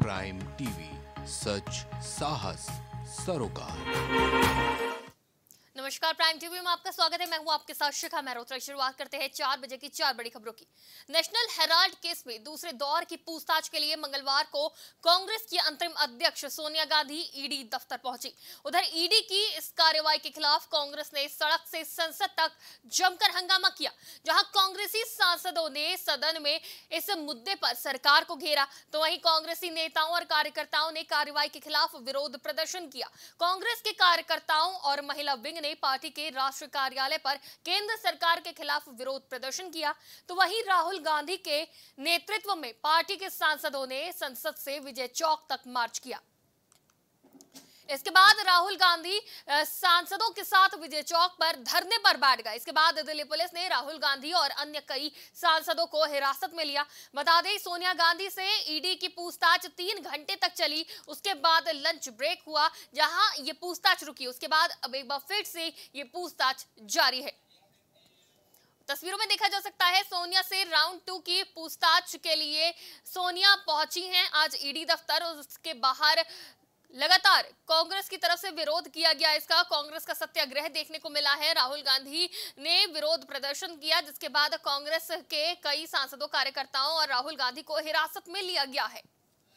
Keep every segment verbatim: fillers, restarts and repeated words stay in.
Prime TV, सच साहस सरोकार। नमस्कार, प्राइम टीवी में आपका स्वागत है। मैं हूं आपके साथ शिखा मेहरोत्रा। शुरुआत करते हैं चार बजे की चार बड़ी खबरों की। नेशनल हेराल्ड केस में दूसरे दौर की पूछताछ के लिए मंगलवार को कांग्रेस की अंतरिम अध्यक्ष सोनिया गांधी ईडी दफ्तर पहुंची। उधर ईडी की इस कार्रवाई के खिलाफ कांग्रेस ने सड़क से संसद तक जमकर हंगामा किया, जहां कांग्रेसी सांसदों ने सदन में इस मुद्दे पर सरकार को घेरा, तो वहीं कांग्रेसी नेताओं और कार्यकर्ताओं ने कार्रवाई के खिलाफ विरोध प्रदर्शन किया। कांग्रेस के कार्यकर्ताओं और महिला विंग ने पार्टी के राष्ट्रीय कार्यालय पर केंद्र सरकार के खिलाफ विरोध प्रदर्शन किया, तो वहीं राहुल गांधी के नेतृत्व में पार्टी के सांसदों ने संसद से विजय चौक तक मार्च किया। इसके बाद राहुल गांधी सांसदों के साथ विजय चौक पर धरने पर बैठ गए। इसके बाद दिल्ली पुलिस ने राहुल गांधी और अन्य कई सांसदों को हिरासत में लिया। बता दें, सोनिया गांधी से ईडी की पूछताछ तीन घंटे तक चली। उसके बाद लंच ब्रेक हुआ, जहां ये पूछताछ रुकी। उसके बाद अब एक बार फिर से ये पूछताछ जारी है। तस्वीरों में देखा जा सकता है सोनिया से राउंड टू की पूछताछ के लिए सोनिया पहुंची हैं आज ईडी दफ्तर। उसके बाहर लगातार कांग्रेस की तरफ से विरोध किया गया। इसका कांग्रेस का सत्याग्रह देखने को मिला है। राहुल गांधी ने विरोध प्रदर्शन किया, जिसके बाद कांग्रेस के कई सांसदों, कार्यकर्ताओं और राहुल गांधी को हिरासत में लिया गया है।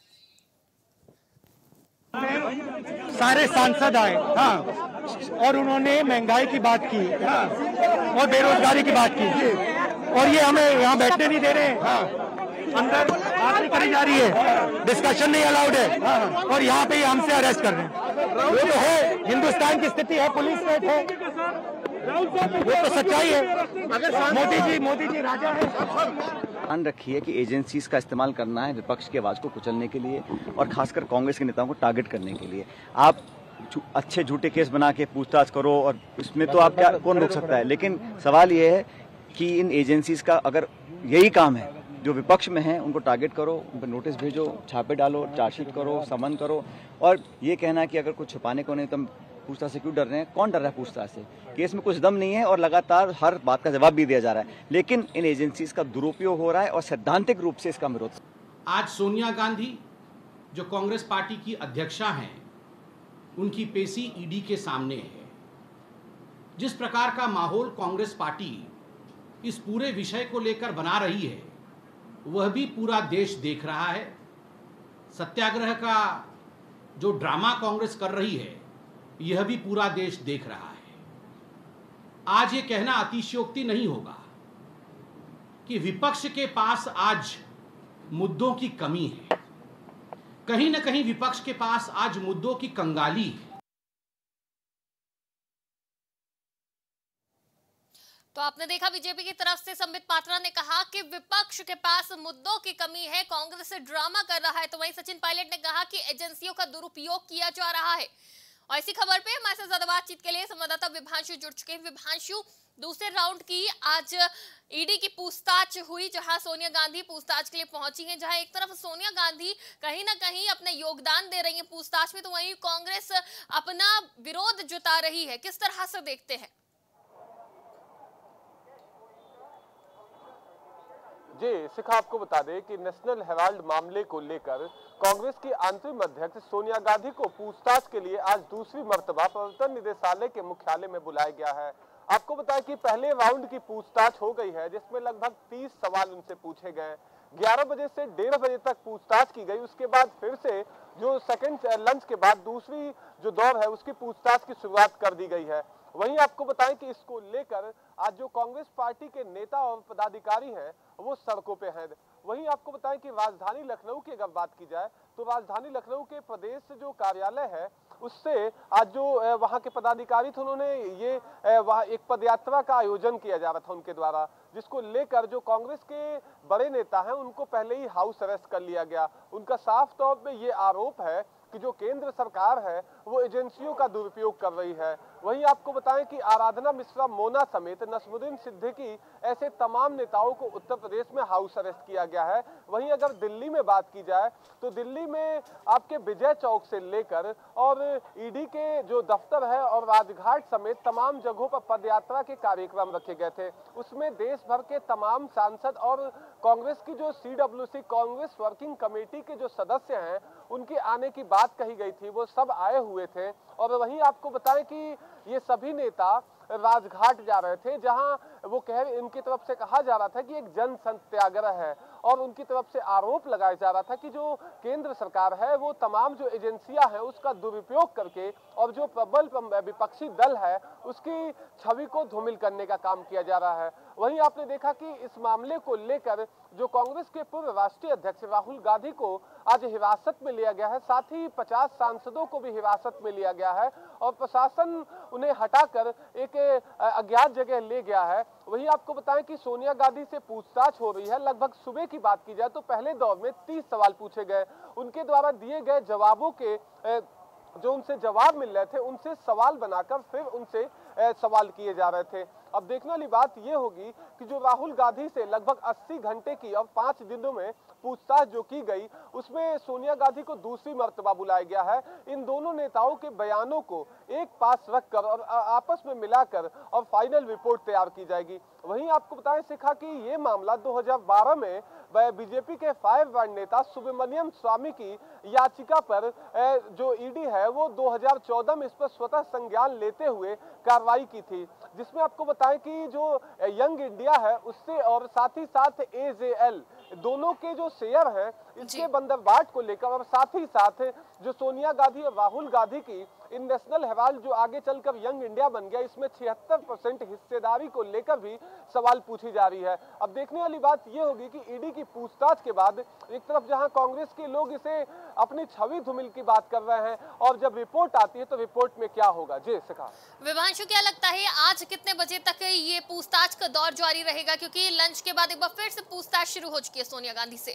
सारे सांसद आए, हाँ, और उन्होंने महंगाई की बात की, हाँ, और बेरोजगारी की बात की, और ये हमें यहाँ बैठने नहीं दे रहे हैं, हाँ, अंदर बात नहीं करी जा रही है, डिस्कशन नहीं अलाउड है, और यहाँ पे हमसे अरेस्ट कर रहे हैं। ये तो है, हिंदुस्तान की स्थिति है, पुलिस स्टेट है, ये तो सच्चाई है। मोदी जी मोदी जी राजा है। ध्यान रखिए कि एजेंसीज का इस्तेमाल करना है विपक्ष की आवाज को कुचलने के लिए और खासकर कांग्रेस के नेताओं को टारगेट करने के लिए। आप अच्छे झूठे केस बना के पूछताछ करो और इसमें तो आप क्या, कौन रोक सकता है, लेकिन सवाल ये है कि इन एजेंसीज का अगर यही काम है, जो विपक्ष में है उनको टारगेट करो, उन पर नोटिस भेजो, छापे डालो, चार्जशीट करो, समन करो। और ये कहना कि अगर कुछ छुपाने को नहीं तो हम पूछताछ से क्यों डर रहे हैं? कौन डर रहा है पूछताछ से? केस में कुछ दम नहीं है और लगातार हर बात का जवाब भी दिया जा रहा है, लेकिन इन एजेंसीज का दुरुपयोग हो रहा है और सैद्धांतिक रूप से इसका विरोध। आज सोनिया गांधी जो कांग्रेस पार्टी की अध्यक्षा हैं, उनकी पेशी ईडी के सामने है। जिस प्रकार का माहौल कांग्रेस पार्टी इस पूरे विषय को लेकर बना रही है, वह भी पूरा देश देख रहा है। सत्याग्रह का जो ड्रामा कांग्रेस कर रही है, यह भी पूरा देश देख रहा है। आज ये कहना अतिशयोक्ति नहीं होगा कि विपक्ष के पास आज मुद्दों की कमी है। कहीं ना कहीं विपक्ष के पास आज मुद्दों की कंगाली है। तो आपने देखा, बीजेपी की तरफ से संबित पात्रा ने कहा कि विपक्ष के पास मुद्दों की कमी है, कांग्रेस से ड्रामा कर रहा है। तो वहीं सचिन पायलट ने कहा कि एजेंसियों का दुरुपयोग किया जा रहा है। और इसी खबर पे हमारे साथ ज्यादा बातचीत के लिए संवाददाता विभांशु जुड़ चुके हैं। विभांशु, दूसरे राउंड की आज ईडी की पूछताछ हुई, जहां सोनिया गांधी पूछताछ के लिए पहुंची हैं। जहां एक तरफ सोनिया गांधी कहीं ना कहीं अपना योगदान दे रही हैं पूछताछ में, तो वहीं कांग्रेस अपना विरोध जता रही है। किस तरह से देखते हैं? जी शिखा, आपको बता दें कि नेशनल हेराल्ड मामले को लेकर कांग्रेस की अंतरिम अध्यक्ष सोनिया गांधी को पूछताछ के लिए आज दूसरी मर्तबा प्रवर्तन निदेशालय के मुख्यालय में बुलाया गया है। आपको बताएं कि पहले राउंड की पूछताछ हो गई है, जिसमें लगभग तीस सवाल उनसे पूछे गए। ग्यारह बजे से डेढ़ बजे तक पूछताछ की गई। उसके बाद फिर से जो सेकंड लंच के बाद दूसरी जो दौर है, उसकी पूछताछ की शुरुआत कर दी गई है। वहीं आपको बताएं कि इसको लेकर आज जो कांग्रेस पार्टी के नेता और पदाधिकारी हैं, वो सड़कों पे हैं। वहीं आपको बताएं कि राजधानी लखनऊ की अगर बात की जाए, तो राजधानी लखनऊ के प्रदेश जो कार्यालय है, उससे आज जो वहां के पदाधिकारी थे, उन्होंने ये वहां एक पदयात्रा का आयोजन किया जा रहा था उनके द्वारा, जिसको लेकर जो कांग्रेस के बड़े नेता हैं, उनको पहले ही हाउस अरेस्ट कर लिया गया। उनका साफ तौर पे ये आरोप है कि जो केंद्र सरकार है, वो एजेंसियों का दुरुपयोग कर रही है। वहीं आपको बताएं कि आराधना मिश्रा मोना समेत नसरुद्दीन सिद्दीकी ऐसे तमाम नेताओं को उत्तर प्रदेश में हाउस अरेस्ट किया गया है। वहीं अगर दिल्ली में बात की जाए तो दिल्ली में आपके विजय चौक से लेकर और ईडी के जो दफ्तर है और राजघाट समेत तमाम जगहों पर पदयात्रा के कार्यक्रम रखे गए थे। उसमें देश भर के तमाम सांसद और कांग्रेस की जो सीडब्ल्यूसी कांग्रेस वर्किंग कमेटी के जो सदस्य हैं उनके आने की बात कही गई थी, वो सब आए हुए थे। और वहीं आपको बताएं कि ये सभी नेता राजघाट जा रहे थे, जहां वो कह इनकी तरफ से कहा जा रहा था कि एक जन सत्याग्रह है और उनकी तरफ से आरोप लगाया जा रहा था कि जो केंद्र सरकार है वो तमाम जो एजेंसियां हैं उसका दुरुपयोग करके और जो प्रबल विपक्षी दल है उसकी छवि को धूमिल करने का काम किया जा रहा है। वहीं आपने देखा कि इस मामले को लेकर जो कांग्रेस के पूर्व राष्ट्रीय अध्यक्ष राहुल गांधी को आज हिरासत में लिया गया है, साथ ही पचास सांसदों को भी हिरासत में लिया गया है और प्रशासन उन्हें हटाकर एक अज्ञात जगह ले गया है। वहीं आपको बताएं कि सोनिया गांधी से पूछताछ हो रही है। लगभग सुबह की बात की जाए तो पहले दौर में तीस सवाल पूछे गए, उनके द्वारा दिए गए जवाबों के जो उनसे जवाब मिल रहे थे उनसे सवाल बनाकर फिर उनसे सवाल किए जा रहे थे। अब देखने वाली बात यह होगी कि जो राहुल गांधी से लगभग अस्सी घंटे की और पांच दिनों में पूछताछ जो की गई उसमें सोनिया गांधी को दूसरी मर्तबा बुलाया गया है। इन दोनों नेताओं के बयानों को एक पास रखकर और आपस में मिलाकर और फाइनल रिपोर्ट तैयार की जाएगी। वहीं आपको बताएं शिखा कि ये मामला दो हज़ार बारह में बीजेपी के फायर ब्रांड नेता सुब्रमण्यम स्वामी की याचिका पर जो ईडी है वो दो हज़ार चौदह में इस पर स्वतः संज्ञान लेते हुए कार्रवाई की थी, जिसमें आपको बताएं कि जो यंग इंडिया है उससे और साथ ही साथ एजेएल दोनों के जो शेयर हैं इसके बंदरबाट को लेकर और साथ ही साथ जो सोनिया गांधी और राहुल गांधी की इन नेशनल हेराल्ड जो आगे चलकर यंग इंडिया बन गया इसमें छिहत्तर परसेंट हिस्सेदारी को लेकर भी सवाल पूछी जा रही है। अब देखने वाली बात यह होगी कि ईडी की पूछताछ के बाद एक तरफ जहां कांग्रेस के लोग इसे अपनी छवि धूमिल की बात कर रहे हैं और जब रिपोर्ट आती है तो रिपोर्ट में क्या होगा। जी शिखा। विभांशु, क्या लगता है आज कितने बजे तक ये पूछताछ का दौर जारी रहेगा, क्योंकि लंच के बाद एक बार फिर से पूछताछ शुरू हो चुकी है सोनिया गांधी से?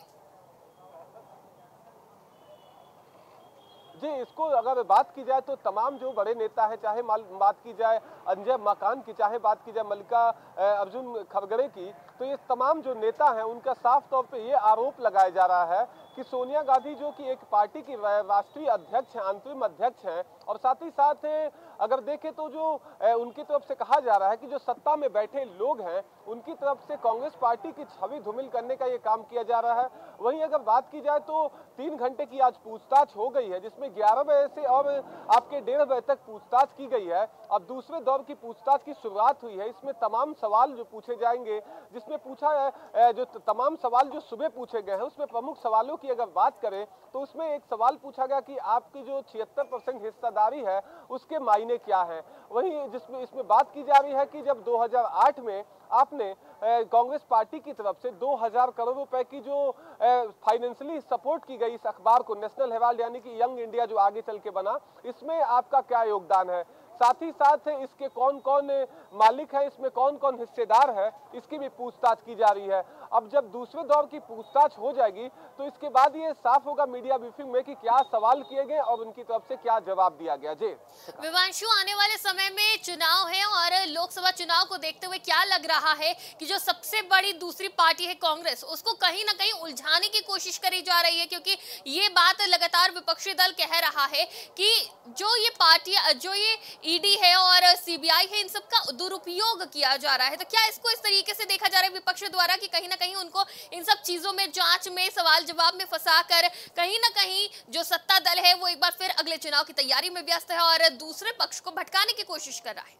जी, इसको अगर बात की जाए तो तमाम जो बड़े नेता हैं, चाहे बात की जाए अंजय माकन की, चाहे बात की जाए मल्लिका अर्जुन खड़गे की, तो ये तमाम जो नेता हैं उनका साफ तौर पे ये आरोप लगाया जा रहा है कि सोनिया गांधी जो कि एक पार्टी की राष्ट्रीय अध्यक्ष हैं, अंतरिम अध्यक्ष हैं और साथ ही साथ अगर देखें तो जो उनकी तरफ से कहा जा रहा है कि जो सत्ता में बैठे लोग हैं उनकी तरफ से कांग्रेस पार्टी की छवि धूमिल करने का ये काम किया जा रहा है। वहीं अगर बात की जाए तो तीन घंटे की आज पूछताछ हो गई है, जिसमें ग्यारह बजे से और आपके डेढ़ बजे तक पूछताछ की गई है। अब दूसरे दौर की पूछताछ की शुरुआत हुई है। इसमें तमाम सवाल जो पूछे जाएंगे, जिसमें पूछा है जो तमाम सवाल जो सुबह पूछे गए हैं उसमें प्रमुख सवालों की अगर बात करें तो उसमें एक सवाल पूछा गया कि आपकी जो छिहत्तर परसेंट हिस्सेदारी है उसके मायने क्या है। वहीं जिसमें इसमें बात की जा रही है कि जब दो हज़ार आठ में आपने कांग्रेस पार्टी की तरफ से दो हज़ार करोड़ रुपए की जो फाइनेंशियली सपोर्ट की गई इस अखबार को, नेशनल हेराल्ड यानी कि यंग इंडिया जो आगे चल के बना, इसमें आपका क्या योगदान है, साथ ही साथ इसके कौन कौन मालिक है, इसमें कौन कौन हिस्सेदार है, इसकी भी पूछताछ की जा रही है। अब जब दूसरे दौर की पूछताछ हो जाएगी तो इसके बाद ये साफ होगा मीडिया ब्रीफिंग में कि क्या सवाल किए गए और उनकी तरफ से क्या जवाब दिया गया। जी विवांशु, आने वाले समय में चुनाव है और लोकसभा चुनाव को देखते हुए क्या लग रहा है कि जो सबसे बड़ी दूसरी पार्टी है कांग्रेस, उसको कहीं ना कहीं उलझाने की कोशिश करी जा रही है, क्योंकि ये बात लगातार विपक्षी दल कह रहा है कि जो ये पार्टी जो ये ईडी है और सीबीआई है इन सब का दुरुपयोग किया जा रहा है। तो क्या इसको इस तरीके से देखा जा रहा है विपक्ष द्वारा कि कहीं ना कहीं उनको इन सब चीजों में, जांच में, सवाल जवाब में फंसाकर कहीं ना कहीं जो सत्ता दल है वो एक बार फिर अगले चुनाव की तैयारी में व्यस्त है और दूसरे पक्ष को भटकाने की कोशिश कर रहा है?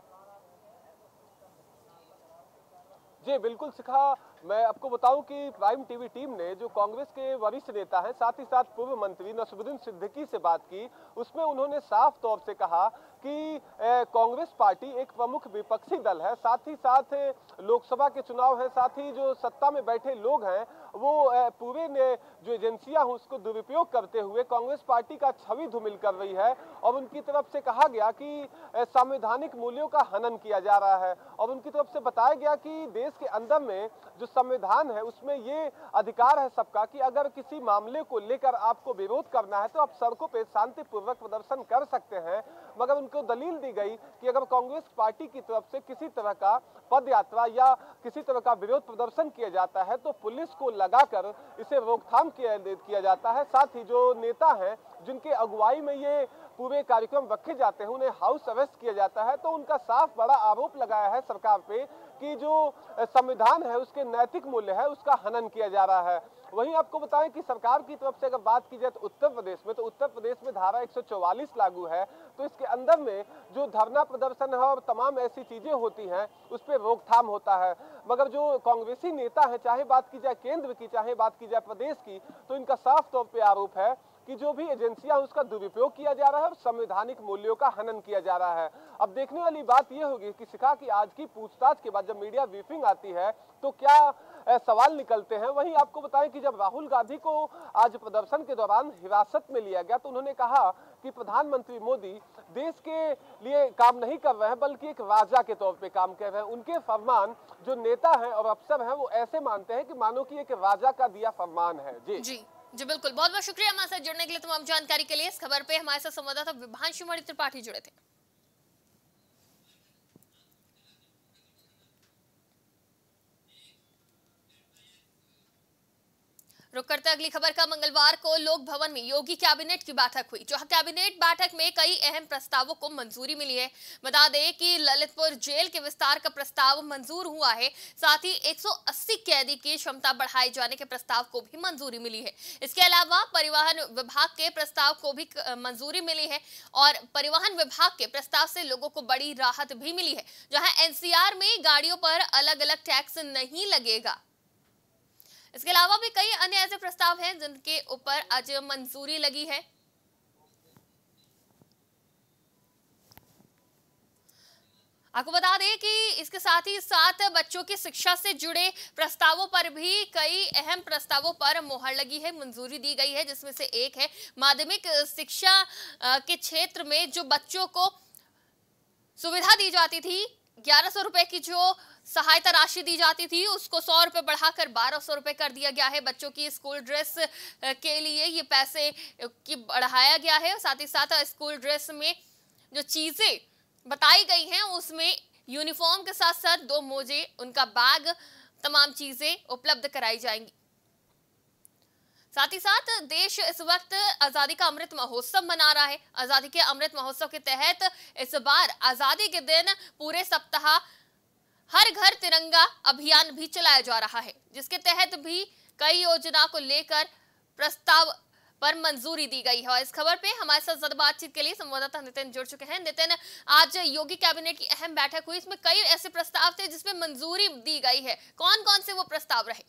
जी बिल्कुल शिखा, मैं आपको बताऊं कि प्राइम टीवी टीम ने जो कांग्रेस के वरिष्ठ नेता हैं, साथ ही साथ पूर्व मंत्री नसरुद्दीन सिद्दीकी से बात की, उसमें उन्होंने साफ तौर से कहा कि कांग्रेस पार्टी एक प्रमुख विपक्षी दल है, साथ ही साथ लोकसभा के चुनाव है, साथ ही जो सत्ता में बैठे लोग हैं वो पूरे ने जो एजेंसियां हैं उसको दुरुपयोग करते हुए कांग्रेस पार्टी का छवि धूमिल कर रही है और उनकी तरफ से कहा गया कि संवैधानिक मूल्यों का हनन किया जा रहा है और उनकी तरफ से बताया गया कि देश के अंदर में जो संविधान है उसमें ये अधिकार है सबका कि अगर किसी मामले को लेकर आपको विरोध करना है तो आप सड़कों पे शांतिपूर्वक प्रदर्शन कर सकते हैं। मगर उनको दलील दी गई कि अगर कांग्रेस पार्टी की तरफ से किसी तरह का पद यात्रा या किसी तरह का विरोध प्रदर्शन किया जाता है तो पुलिस को लगाकर इसे रोकथाम किया किया जाता है। साथ ही जो नेता हैं जिनके अगुवाई में ये पूरे कार्यक्रम रखे जाते हैं उन्हें हाउस अरेस्ट किया जाता है। तो उनका साफ बड़ा आरोप लगाया है सरकार पे कि जो संविधान है उसके नैतिक मूल्य है उसका हनन किया जा रहा है। वहीं आपको बताएं कि सरकार की तरफ से अगर बात की जाए तो उत्तर प्रदेश में तो उत्तर प्रदेश में धारा एक सौ चौवालीस लागू है, तो इसके अंदर में जो धरना प्रदर्शन है और तमाम ऐसी चीजें होती हैं उस पर रोकथाम होता है। मगर जो कांग्रेसी नेता है, चाहे बात की जाए केंद्र की चाहे बात की जाए प्रदेश की, तो इनका साफ तौर पर आरोप है कि जो भी एजेंसियां उसका दुरुपयोग किया जा रहा है और संवैधानिक मूल्यों का हनन किया जा रहा है। अब देखने वाली बात यह होगी कि शिखा की आज की पूछताछ के बाद जब मीडिया ब्रीफिंग आती है तो क्या सवाल निकलते हैं। वहीं आपको बताएं कि जब राहुल गांधी को आज प्रदर्शन के दौरान हिरासत में लिया गया तो उन्होंने कहा कि प्रधानमंत्री मोदी देश के लिए काम नहीं कर रहे हैं बल्कि एक राजा के तौर पे काम कर रहे हैं। उनके फरमान जो नेता हैं और अफसर हैं वो ऐसे मानते हैं कि मानो कि एक राजा का दिया फरमान है। जी जी जी बिल्कुल, बहुत बहुत शुक्रिया हमारे साथ जुड़ने के लिए, तमाम जानकारी के लिए। इस खबर पे हमारे साथ संवाददाता विभांशु मणि त्रिपाठी जुड़े थे। रुक करते अगली खबर का। मंगलवार को लोक भवन में योगी कैबिनेट की बैठक हुई, जहां कैबिनेट बैठक में कई अहम प्रस्तावों को मंजूरी मिली है। बता दें कि ललितपुर जेल के विस्तार का प्रस्ताव मंजूर हुआ है, साथ ही एक सौ अस्सी कैदी की क्षमता बढ़ाए जाने के प्रस्ताव को भी मंजूरी मिली है। इसके अलावा परिवहन विभाग के प्रस्ताव को भी मंजूरी मिली है और परिवहन विभाग के प्रस्ताव से लोगों को बड़ी राहत भी मिली है, जहां एनसीआर में गाड़ियों पर अलग अलग टैक्स नहीं लगेगा। इसके अलावा भी कई अन्य ऐसे प्रस्ताव हैं जिनके ऊपर आज मंजूरी लगी है। आपको बता दें कि इसके साथ ही साथ बच्चों की शिक्षा से जुड़े प्रस्तावों पर भी कई अहम प्रस्तावों पर मोहर लगी है, मंजूरी दी गई है, जिसमें से एक है माध्यमिक शिक्षा के क्षेत्र में जो बच्चों को सुविधा दी जाती थी, ग्यारह सौ रुपए की जो सहायता राशि दी जाती थी उसको सौ रुपए बढ़ाकर बारह सौ रुपए कर दिया गया है। बच्चों की स्कूल ड्रेस के लिए ये पैसे की बढ़ाया गया है। साथ ही साथ स्कूल ड्रेस में जो चीजें बताई गई हैं उसमें यूनिफॉर्म के साथ साथ दो मोजे, उनका बैग, तमाम चीजें उपलब्ध कराई जाएंगी। साथ ही साथ देश इस वक्त आजादी का अमृत महोत्सव मना रहा है। आजादी के अमृत महोत्सव के तहत इस बार आजादी के दिन पूरे सप्ताह हर घर तिरंगा अभियान भी चलाया जा रहा है, जिसके तहत भी कई योजना को लेकर प्रस्ताव पर मंजूरी दी गई है। और इस खबर पे हमारे साथ ज्यादा बातचीत के लिए संवाददाता नितिन जुड़ चुके हैं। नितिन, आज योगी कैबिनेट की अहम बैठक हुई, इसमें कई ऐसे प्रस्ताव थे जिसमें मंजूरी दी गई है, कौन कौन से वो प्रस्ताव रहे?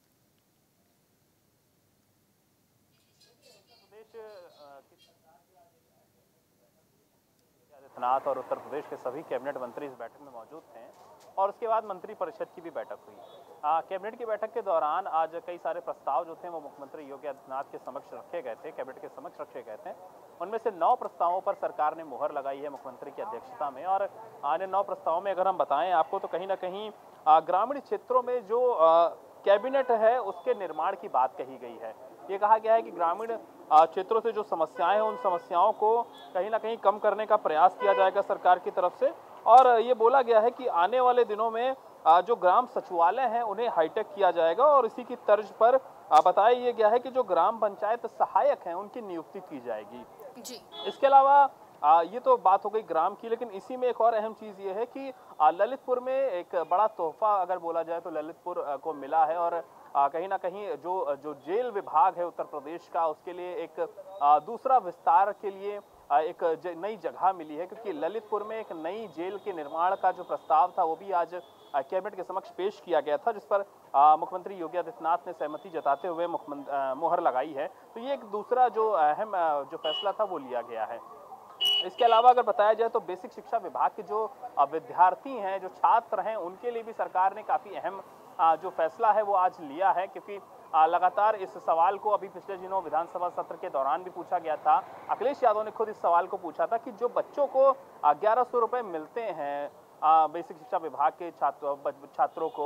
आदित्यनाथ और उत्तर प्रदेश के सभी कैबिनेट मंत्री इस बैठक में मौजूद थे और उसके बाद मंत्री परिषद की भी बैठक हुई। कैबिनेट की बैठक के दौरान आज कई सारे प्रस्ताव जो थे वो मुख्यमंत्री योगी आदित्यनाथ के समक्ष रखे गए थे, कैबिनेट के समक्ष रखे गए थे। उनमें से नौ प्रस्तावों पर सरकार ने मुहर लगाई है मुख्यमंत्री की अध्यक्षता में। और अन्य नौ प्रस्तावों में अगर हम बताएं आपको तो कहीं ना कहीं ग्रामीण क्षेत्रों में जो कैबिनेट है उसके निर्माण की बात कही गई है। ये कहा गया है कि ग्रामीण क्षेत्रों से जो समस्याएं हैं उन समस्याओं को कहीं ना कहीं कम करने का प्रयास किया जाएगा सरकार की तरफ से। और ये बोला गया है कि आने वाले दिनों में जो ग्राम सचिवालय हैं उन्हें हाईटेक किया जाएगा और इसी की तर्ज पर बताया ये गया है कि जो ग्राम पंचायत सहायक हैं उनकी नियुक्ति की जाएगी जी। इसके अलावा आ, ये तो बात हो गई ग्राम की, लेकिन इसी में एक और अहम चीज़ ये है कि आ, ललितपुर में एक बड़ा तोहफा अगर बोला जाए तो ललितपुर आ, को मिला है। और आ, कहीं ना कहीं जो जो जेल विभाग है उत्तर प्रदेश का उसके लिए एक आ, दूसरा विस्तार के लिए आ, एक ज, नई जगह मिली है, क्योंकि ललितपुर में एक नई जेल के निर्माण का जो प्रस्ताव था वो भी आज कैबिनेट के समक्ष पेश किया गया था, जिस पर मुख्यमंत्री योगी आदित्यनाथ ने सहमति जताते हुए मुहर लगाई है। तो ये एक दूसरा जो अहम जो फैसला था वो लिया गया है। इसके अलावा अगर बताया जाए तो बेसिक शिक्षा विभाग के जो विद्यार्थी हैं, जो छात्र हैं, उनके लिए भी सरकार ने काफ़ी अहम जो फैसला है वो आज लिया है, क्योंकि लगातार इस सवाल को अभी पिछले दिनों विधानसभा सत्र के दौरान भी पूछा गया था। अखिलेश यादव ने खुद इस सवाल को पूछा था कि जो बच्चों को ग्यारह सौ रुपये मिलते हैं बेसिक शिक्षा विभाग के छात्रों छात्रों को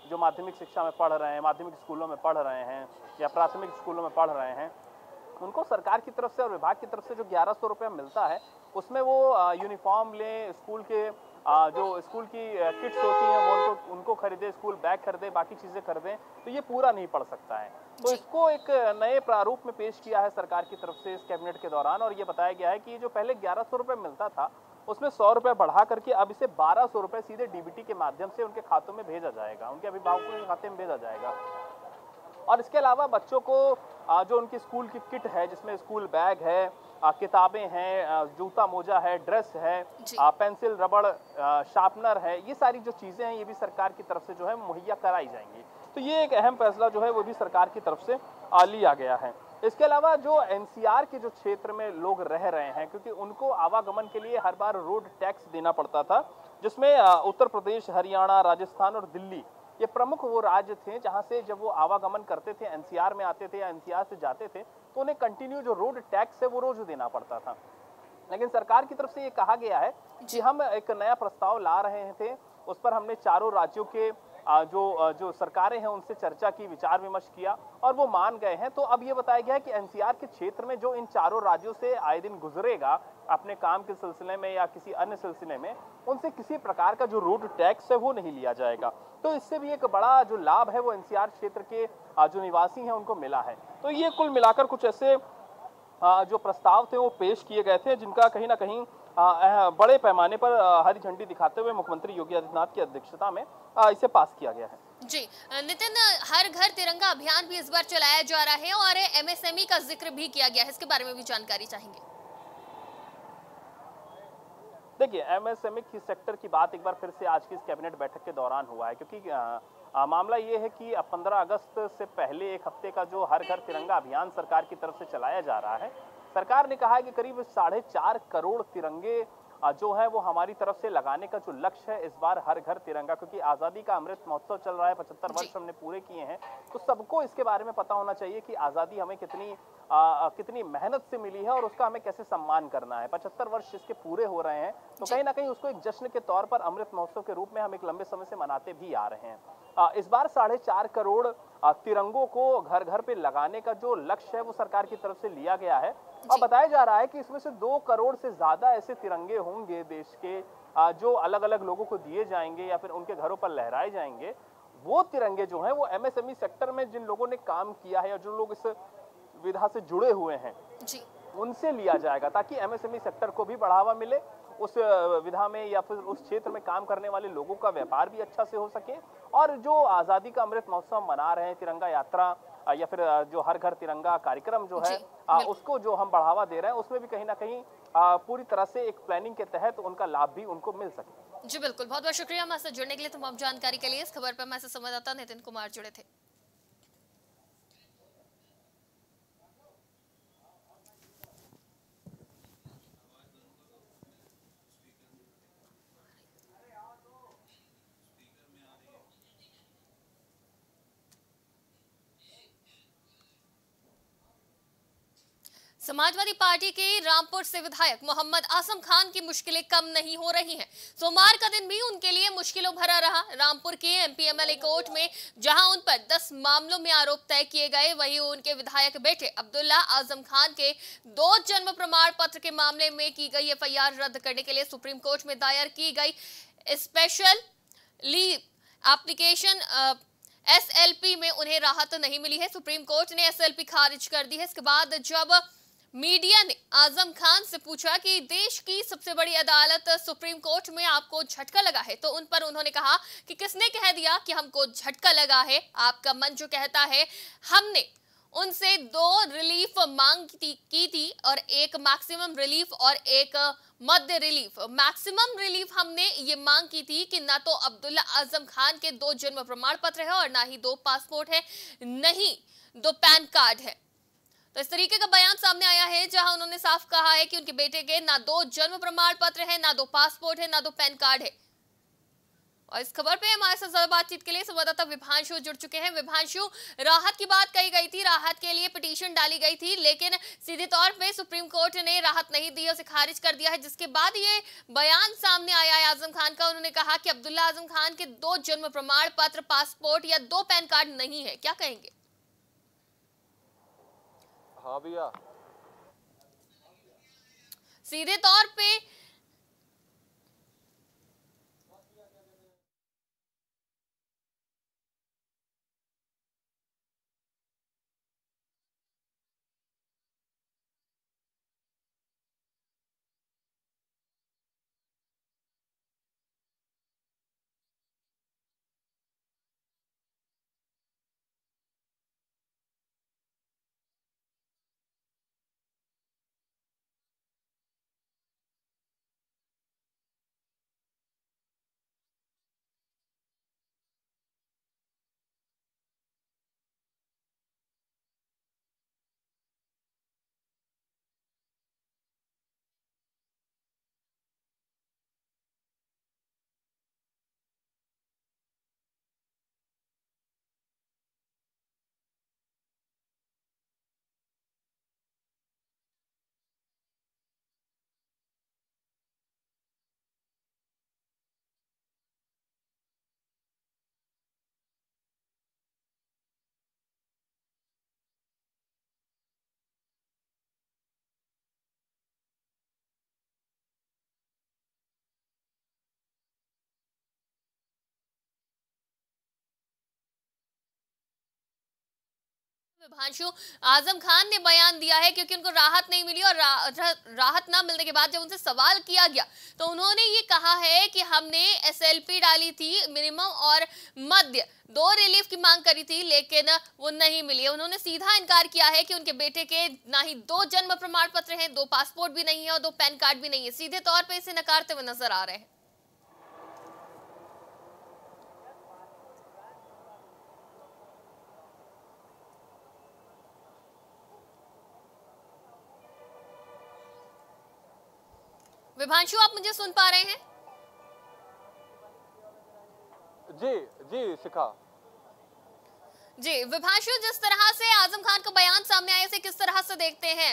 जो माध्यमिक शिक्षा में पढ़ रहे हैं, माध्यमिक स्कूलों में पढ़ रहे हैं या प्राथमिक स्कूलों में पढ़ रहे हैं, उनको सरकार की तरफ से और विभाग की तरफ से जो ग्यारह सौ रुपया मिलता है उसमें वो यूनिफॉर्म लें, स्कूल के जो स्कूल की किट्स होती हैं वो उनको उनको खरीदे, स्कूल बैग खरीदे, बाकी चीज़ें खरीदें, तो ये पूरा नहीं पड़ सकता है। तो इसको एक नए प्रारूप में पेश किया है सरकार की तरफ से इस कैबिनेट के दौरान, और ये बताया गया है कि जो पहले ग्यारह सौ रुपये मिलता था उसमें सौ रुपये बढ़ा करके अब इसे बारह सौ रुपये सीधे डीबीटी के माध्यम से उनके खातों में भेजा जाएगा, उनके अभिभावकों के खाते में भेजा जाएगा। और इसके अलावा बच्चों को जो उनकी स्कूल की किट है, जिसमें स्कूल बैग है, किताबें हैं, जूता मोजा है, ड्रेस है, पेंसिल, रबड़, शार्पनर है, ये सारी जो चीज़ें हैं ये भी सरकार की तरफ से जो है मुहैया कराई जाएंगी। तो ये एक अहम फैसला जो है वो भी सरकार की तरफ से लिया गया है। इसके अलावा जो एनसीआर के जो क्षेत्र में लोग रह रहे हैं, क्योंकि उनको आवागमन के लिए हर बार रोड टैक्स देना पड़ता था, जिसमें उत्तर प्रदेश, हरियाणा, राजस्थान और दिल्ली ये प्रमुख वो राज्य थे जहां से जब वो आवागमन करते थे, एनसीआर में आते थे या एनसीआर से जाते थे, तो उन्हें कंटिन्यू जो रोड टैक्स है वो रोज देना पड़ता था। लेकिन सरकार की तरफ से ये कहा गया है कि हम एक नया प्रस्ताव ला रहे थे, उस पर हमने चारों राज्यों के जो जो सरकारें हैं उनसे चर्चा की, विचार विमर्श किया और वो मान गए हैं। तो अब ये बताया गया है कि एनसीआर के क्षेत्र में जो इन चारों राज्यों से आए दिन गुजरेगा अपने काम के सिलसिले में या किसी अन्य सिलसिले में, उनसे किसी प्रकार का जो रोड टैक्स है वो नहीं लिया जाएगा। तो इससे भी एक बड़ा जो लाभ है वो एनसीआर क्षेत्र के जो निवासी हैं उनको मिला है। तो ये कुल मिलाकर कुछ ऐसे जो प्रस्ताव थे वो पेश किए गए थे, जिनका कहीं ना कहीं बड़े पैमाने पर हरी झंडी दिखाते हुए मुख्यमंत्री योगी आदित्यनाथ की अध्यक्षता में इसे पास किया गया है। जी नितिन, हर घर तिरंगा अभियान भी इस बार चलाया जा रहा है और एमएसएमई का जिक्र भी किया गया है, इसके बारे में भी जानकारी चाहेंगे। देखिए, एमएसएमई की सेक्टर की बात एक बार फिर से आज की इस कैबिनेट बैठक के दौरान हुआ है, क्योंकि आ, आ, मामला ये है कि पंद्रह अगस्त से पहले एक हफ्ते का जो हर घर तिरंगा अभियान सरकार की तरफ से चलाया जा रहा है। सरकार ने कहा है कि करीब साढ़े चार करोड़ तिरंगे जो है वो हमारी तरफ से लगाने का जो लक्ष्य है इस बार हर घर तिरंगा, क्योंकि आज़ादी का अमृत महोत्सव चल रहा है, पचहत्तर वर्ष हमने पूरे किए हैं, तो सबको इसके बारे में पता होना चाहिए कि आज़ादी हमें कितनी आ, कितनी मेहनत से मिली है और उसका हमें कैसे सम्मान करना है। पचहत्तर वर्ष इसके पूरे हो रहे हैं, तो कहीं ना कहीं उसको एक जश्न के तौर पर अमृत महोत्सव के रूप में हम एक लंबे समय से मनाते भी आ रहे हैं। आ, इस बार साढ़े चार करोड़ आ, तिरंगों को घर घर पे लगाने का जो लक्ष्य है वो सरकार की तरफ से लिया गया है और बताया जा रहा है कि इसमें से दो करोड़ से ज्यादा ऐसे तिरंगे होंगे देश के आ, जो अलग अलग लोगों को दिए जाएंगे या फिर उनके घरों पर लहराए जाएंगे। वो तिरंगे जो हैं वो एमएसएमई सेक्टर में जिन लोगों ने काम किया है या जो लोग इस विधा से जुड़े हुए हैं जी, उनसे लिया जाएगा, ताकि एमएसएमई सेक्टर को भी बढ़ावा मिले, उस विधा में या फिर उस क्षेत्र में काम करने वाले लोगों का व्यापार भी अच्छा से हो सके और जो आज़ादी का अमृत महोत्सव मना रहे हैं, तिरंगा यात्रा या फिर जो हर घर तिरंगा कार्यक्रम जो है आ, उसको जो हम बढ़ावा दे रहे हैं उसमें भी कहीं ना कहीं आ, पूरी तरह से एक प्लानिंग के तहत उनका लाभ भी उनको मिल सके। जी बिल्कुल, बहुत बहुत शुक्रिया हमारे साथ जुड़ने के लिए, तमाम जानकारी के लिए। इस खबर पर हमारे संवाददाता नितिन कुमार जुड़े थे। समाजवादी पार्टी के रामपुर से विधायक मोहम्मद आजम खान की मुश्किलें कम नहीं हो रही हैं। सोमवार का दिन भी उनके लिए मुश्किलों भरा रहा। रामपुर के एमपी एमएलए कोर्ट में जहां उन पर दस मामलों में आरोप तय किए गए, वहीं उनके विधायक बेटे अब्दुल्ला आजम खान के दो जन्म प्रमाण पत्र के मामले में की गई एफआईआर रद्द करने के लिए सुप्रीम कोर्ट में दायर की गई स्पेशल लीव एप्लीकेशन एसएलपी में उन्हें राहत नहीं मिली है। सुप्रीम कोर्ट ने एसएलपी खारिज कर दी है। इसके बाद जब मीडिया ने आजम खान से पूछा कि देश की सबसे बड़ी अदालत सुप्रीम कोर्ट में आपको झटका लगा है, तो उन पर उन्होंने कहा कि किसने कह दिया कि हमको झटका लगा है, आपका मन जो कहता है। हमने उनसे दो रिलीफ मांग की थी और एक मैक्सिमम रिलीफ और एक मध्य रिलीफ। मैक्सिमम रिलीफ हमने ये मांग की थी कि ना तो अब्दुल्ला आजम खान के दो जन्म प्रमाण पत्र है और ना ही दो पासपोर्ट है, नहीं दो पैन कार्ड है। तो इस तरीके का बयान सामने आया है, जहां उन्होंने साफ कहा है कि उनके बेटे के ना दो जन्म प्रमाण पत्र है, ना दो पासपोर्ट है, ना दो पैन कार्ड है। और इस खबर पे हमारे साथ ज्यादा बातचीत के लिए संवाददाता विभांशु जुड़ चुके हैं। विभांशु, राहत की बात कही गई थी, राहत के लिए पिटीशन डाली गई थी, लेकिन सीधे तौर पे सुप्रीम कोर्ट ने राहत नहीं दी, उसे खारिज कर दिया है, जिसके बाद ये बयान सामने आया है आजम खान का। उन्होंने कहा कि अब्दुल्ला आजम खान के दो जन्म प्रमाण पत्र, पासपोर्ट या दो पैन कार्ड नहीं है। क्या कहेंगे? हाँ भैया, सीधे तौर पे विभांशु, आजम खान ने बयान दिया है क्योंकि उनको राहत नहीं मिली और रा, रा, राहत ना मिलने के बाद जब उनसे सवाल किया गया तो उन्होंने ये कहा है कि हमने एसएलपी डाली थी, मिनिमम और मध्य दो रिलीफ की मांग करी थी, लेकिन वो नहीं मिली। उन्होंने सीधा इनकार किया है कि उनके बेटे के ना ही दो जन्म प्रमाण पत्र हैं, दो पासपोर्ट भी नहीं है और दो पैन कार्ड भी नहीं है। सीधे तौर पर इसे नकारते हुए नजर आ रहे हैं। विभांशु, आप मुझे सुन पा रहे हैं? जी जी शिखा जी विभांशु, जिस तरह से आजम खान का बयान सामने आया, इसे किस तरह से देखते हैं?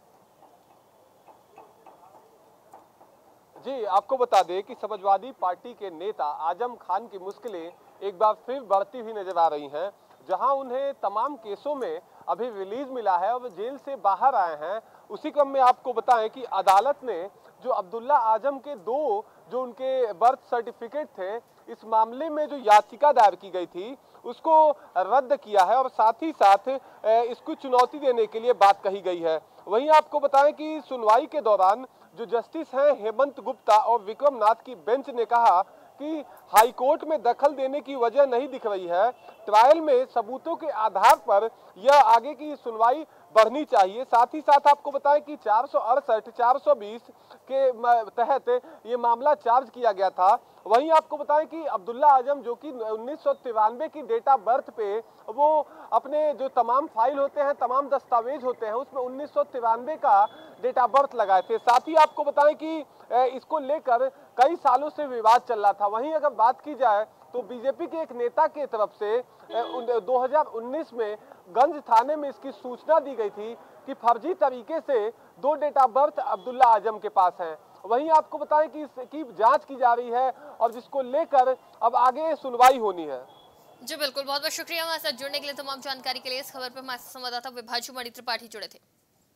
जी, आपको बता दें कि समाजवादी पार्टी के नेता आजम खान की मुश्किलें एक बार फिर बढ़ती हुई नजर आ रही हैं। जहां उन्हें तमाम केसों में अभी रिलीज मिला है और वो जेल से बाहर आए हैं, उसी क्रम में आपको बताएं कि अदालत ने जो अब्दुल्ला आजम के दो जो उनके बर्थ सर्टिफिकेट थे, इस मामले में जो याचिका दायर की गई थी उसको रद्द किया है और साथ ही साथ इसको चुनौती देने के लिए बात कही गई है। वहीं आपको बताएं कि सुनवाई के दौरान जो जस्टिस हैं हेमंत गुप्ता और विक्रम नाथ की बेंच ने कहा कि हाईकोर्ट में दखल देने की वजह नहीं दिख रही है, ट्रायल में सबूतों के आधार पर यह आगे की सुनवाई बढ़नी चाहिए। साथ ही साथ आपको बताएं कि चार सौ अड़सठ चार सौ बीस के तहत ये मामला चार्ज किया गया था। वहीं आपको बताएं कि अब्दुल्ला आजम जो कि उन्नीस सौ तिरानवे की डेट ऑफ बर्थ पे वो अपने जो तमाम फाइल होते हैं, तमाम दस्तावेज होते हैं, उसमें उन्नीस सौ तिरानवे का डेट ऑफ बर्थ लगाए थे। साथ ही आपको बताएं कि इसको लेकर कई सालों से विवाद चल रहा था। वहीं अगर बात की जाए तो बीजेपी के एक नेता के तरफ से दो हज़ार उन्नीस में गंज थाने में इसकी सूचना दी गई थी कि फर्जी तरीके से दो date of birth Abdullah Azam के पास हैं। वहीं आपको बताएं कि इसकी जांच की जा रही है और जिसको लेकर अब आगे सुनवाई होनी है। जी बिल्कुल, बहुत बहुत शुक्रिया हमारे साथ जुड़ने के लिए, तमाम जानकारी के लिए। इस खबर पर हमारे संवाददाता विभांशु मणि त्रिपाठी जुड़े थे।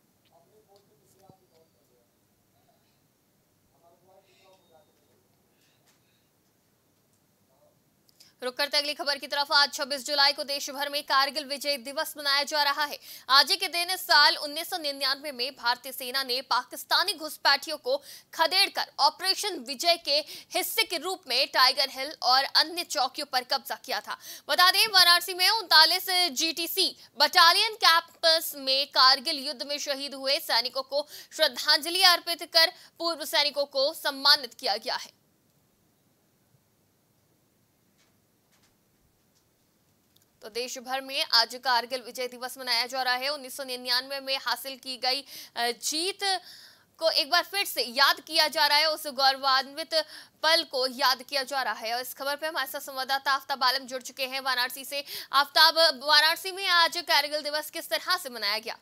रुक करते अगली खबर की तरफ। आज छब्बीस जुलाई को देश भर में कारगिल विजय दिवस मनाया जा रहा है। आज के दिन इस साल उन्नीस सौ निन्यानवे में भारतीय सेना ने पाकिस्तानी घुसपैठियों को खदेड़कर ऑपरेशन विजय के हिस्से के रूप में टाइगर हिल और अन्य चौकियों पर कब्जा किया था। बता दें, वाराणसी में उनतालीस जीटीसी बटालियन कैंपस में कारगिल युद्ध में शहीद हुए सैनिकों को श्रद्धांजलि अर्पित कर पूर्व सैनिकों को सम्मानित किया गया है। तो देश भर में आज कारगिल विजय दिवस मनाया जा रहा है। उन्नीस सौ निन्यानवे में हासिल की गई जीत को एक बार फिर से याद किया जा रहा है, उस गौरवान्वित पल को याद किया जा रहा है। और इस खबर पे हमारे साथ संवाददाता आफ्ताब आलम जुड़ चुके हैं वाराणसी से। आफ्ताब, वाराणसी में आज कारगिल दिवस किस तरह से मनाया गया?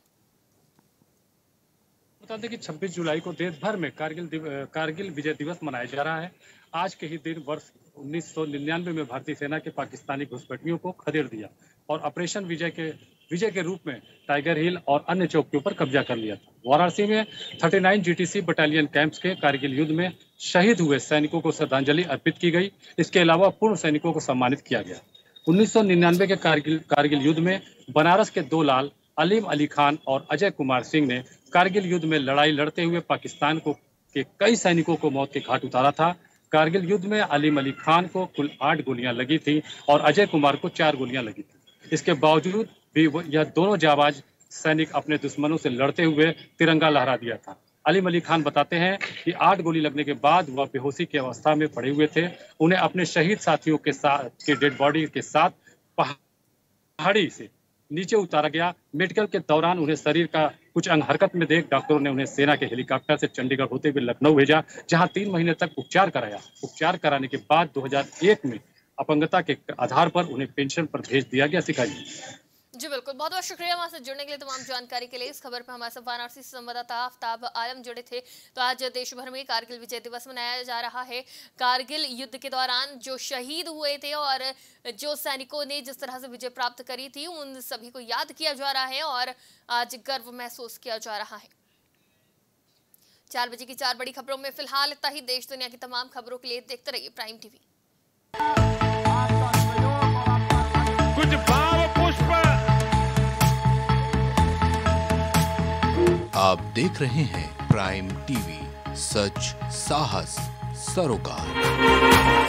बता दें कि छब्बीस जुलाई को देश भर में कारगिल कारगिल विजय दिवस मनाया जा रहा है। आज के ही दिन वर्ष उन्नीस सौ निन्यानवे में भारतीय सेना के पाकिस्तानी घुसपैठियों को खदेड़ दिया और ऑपरेशन विजय के विजय के रूप में टाइगर हिल और अन्य चौकियों पर कब्जा कर लिया था। वाराणसी में उनतालीस जीटीसी बटालियन कैंप्स के कारगिल युद्ध में शहीद हुए सैनिकों को श्रद्धांजलि अर्पित की गई। इसके अलावा पूर्व सैनिकों को सम्मानित किया गया। उन्नीस सौ निन्यानवे के कारगिल कारगिल युद्ध में बनारस के दो लाल अलीम अली खान और अजय कुमार सिंह ने कारगिल युद्ध में लड़ाई लड़ते हुए पाकिस्तान को के कई सैनिकों को मौत के घाट उतारा था। कारगिल युद्ध में अलीम अली खान को कुल आठ गोलियां लगी थी और अजय कुमार को चार गोलियां लगी थी। इसके बावजूद भी यह दोनों जाबाज सैनिक अपने दुश्मनों से लड़ते हुए तिरंगा लहरा दिया था। अलीम अली खान बताते हैं कि आठ गोली लगने के बाद वह बेहोशी की अवस्था में पड़े हुए थे। उन्हें अपने शहीद साथियों के साथ के डेड बॉडी के साथ पहाड़ी से नीचे उतारा गया। मेडिकल के दौरान उन्हें शरीर का कुछ अंग हरकत में देख डॉक्टरों ने उन्हें सेना के हेलीकॉप्टर से चंडीगढ़ होते हुए लखनऊ भेजा, जहां तीन महीने तक उपचार कराया। उपचार कराने के बाद दो हज़ार एक में अपंगता के आधार पर उन्हें पेंशन पर भेज दिया गया। सिखाई जी बिल्कुल, बहुत बहुत शुक्रिया हमारे साथ जुड़ने के लिए, तमाम जानकारी के लिए। इस खबर पर हमारे साथ वाराणसी से संवाददाता आफ्ताब आलम जुड़े थे। तो आज देश भर में कारगिल विजय दिवस मनाया जा रहा है। कारगिल युद्ध के दौरान जो शहीद हुए थे और जो सैनिकों ने जिस तरह से विजय प्राप्त करी थी, उन सभी को याद किया जा रहा है और आज गर्व महसूस किया जा रहा है। चार बजे की चार बड़ी खबरों में फिलहाल इतना ही। देश दुनिया की तमाम खबरों के लिए देखते रहिए प्राइम टीवी। कुछ भाव पुष्प आप देख रहे हैं प्राइम टीवी, सच साहस सरोकार।